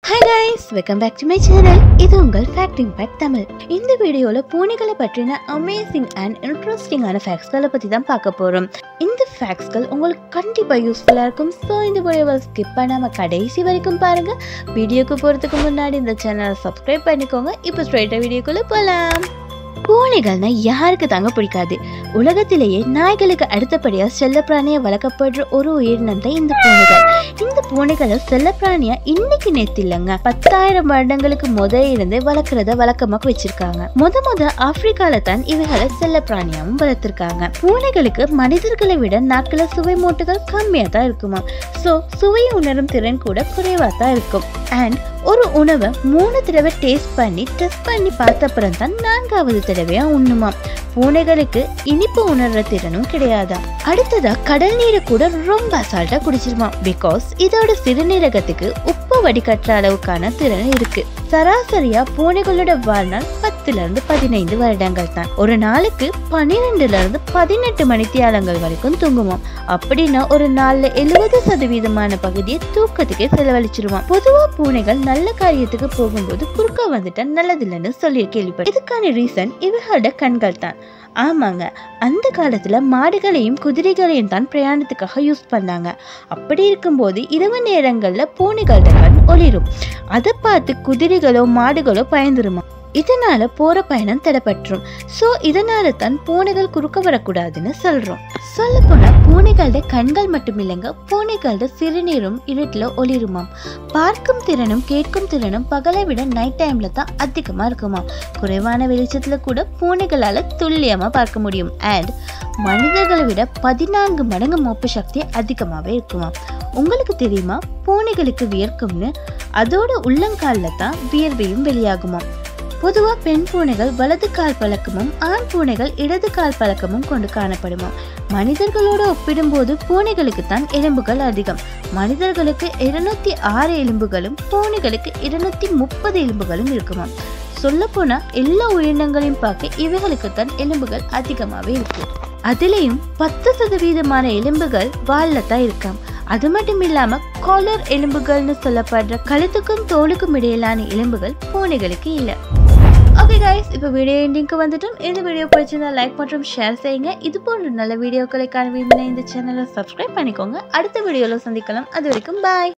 Hi guys, welcome back to my channel. இது உங்கள் Fact Impact Tamil. இந்த வீடியோல பூனைகளை பற்றின அமேசிங் அண்ட் இன்ட்ரெஸ்டிங்கான ஃபேக்ட்ஸ்களை பத்தி தான் பார்க்க போறோம். இந்த ஃபேக்ட்ஸ்கள் உங்களுக்கு கண்டிப்பா யூஸ்ஃபுல்லா இருக்கும். சோ இந்த வீடியோவை ஸ்கிப் பண்ணாம கடைசி வரைக்கும் பாருங்க. வீடியோக்கு போறதுக்கு முன்னாடி இந்த சேனலை சப்ஸ்கிரைப் பண்ணிக்கோங்க. இப்போ ஸ்ட்ரைட்டா வீடியோக்குள்ள போலாம். பூனைகள்னா யாருக்கு தாங்க பிடிக்காது? உலகத்திலேயே நாய்களுக்கு அடுத்தபடியா செல்லப்பிராணியா வளர்க்கப்படுற ஒரு உயிரினம் தான் இந்த பூனைகள். இந்த பூனைகளை செல்லப்பிராணியா இன்னைக்கு நேத்து இல்லைங்க, 10,000 வருடங்களுக்கு இருந்து வளர்க்கறத வழக்கமாக வச்சிருக்காங்க. முத ஆப்பிரிக்கால தான் இவைகளை செல்லப்பிராணியாவும் வளர்த்திருக்காங்க. பூனைகளுக்கு மனிதர்களை விட நாட்கள சுவை மூட்டுகள் கம்மியா தான் இருக்குமா. சோ சுவை உணரும் திறன் கூட குறைவா தான் இருக்கும். அண்ட் ஒரு உணவை 3 தடவை டெஸ்ட் பண்ணி பார்த்த அப்புறம் தான் 4வது தடவையா உண்ணுமா. பூனைகளுக்கு இனிப்பு உணர்ற திறனும் கிடையாதா. அடுத்ததா கடல் நீரை கூட ரொம்ப அசால்ட்டா குடிச்சிருமா. பிகாஸ் இதோட சிறுநீரகத்துக்கு உப்பு வடிகட்டுற அளவுக்கான திறன் இருக்கு. சராசரியா பூனைகளோட வாழ்நாள் 10-15 வருடங்கள் தான். ஒரு நாளுக்கு 12-18 மணித்தியாலங்கள் வரைக்கும் தூங்குவோம். அப்படின்னா ஒரு நாள்ல 70% பகுதியை தூக்கத்துக்கே செலவழிச்சிருவோம். பொதுவா பூனைகள் நல்ல காரியத்துக்கு போகும்போது குறுக்க வந்துட்டா நல்லதில்லைன்னு சொல்லி கேள்விப்பட்டேன். இதுக்கான ரீசன் இவர்களோட கண்கள் தான். ஆமாங்க, அந்த காலத்துல மாடுகளையும் குதிரைகளையும் தான் பிரயாணத்துக்காக யூஸ் பண்ணாங்க. அப்படி இருக்கும்போது இரவு நேரங்கள்ல பூனைகளோட கண் ஒளிரும். அதை பார்த்து குதிரைகளோ மாடுகளோ பயந்துருமா. இதனால போற பயணம் தடைப்பட்டுரும். சோ இதனால தான் பூனைகள் குறுக்க வரக்கூடாதுன்னு சொல்றோம். சொல்ல போனா பூனைகளோட கண்கள் மட்டும் இல்லைங்க, பூனைகளோட சிறுநீரும் இருட்டுல ஒளிருமாம். பார்க்கும் திறனும் கேட்கும் திறனும் பகலை விட நைட் டைம்ல தான் அதிகமா இருக்குமா. குறைவான வெளிச்சத்துல கூட பூனைகளால துல்லியமா பார்க்க முடியும். அண்ட் மனிதர்களை விட 14 மடங்கு மோப்ப சக்தி அதிகமாவே இருக்குமா. உங்களுக்கு தெரியுமா, பூனைகளுக்கு வியர்க்கும்னு அதோட உள்ளங்கால்ல தான் வியர்வையும் வெளியாகுமா. பொதுவா பெண் பூனைகள் வலது கால் பழக்கமும் ஆண் பூனைகள் இடது கால் பழக்கமும் கொண்டு காணப்படுமா. மனிதர்களோட ஒப்பிடும்போது பூனைகளுக்கு தான் எலும்புகள் அதிகம். மனிதர்களுக்கு 206 எலும்புகளும் பூனைகளுக்கு 230 எலும்புகளும் இருக்குமா. சொல்ல போனா எல்லா உயிரினங்களையும் பார்க்க இவைகளுக்கு தான் எலும்புகள் அதிகமாவே இருக்கு. அதுலயும் 10% எலும்புகள் வால்ல தான் இருக்காம். அது மட்டும் இல்லாம காலர் எலும்புகள்னு சொல்லப்படுற கழுத்துக்கும் தோலுக்கும் இடையிலான எலும்புகள் பூனைகளுக்கு இல்ல. ஓகே கைஸ், இப்போ வீடியோ எண்டிங்க்கு வந்துட்டோம். இந்த வீடியோ பிடிச்சிருந்தா லைக் மற்றும் ஷேர் செய்யுங்க. இது போன்ற நல்ல வீடியோக்களை காண விரும்பினா இந்த சேனலை சப்ஸ்கிரைப் பண்ணிக்கோங்க. அடுத்த வீடியோல சந்திக்கலாம். அது வரைக்கும் பாய்.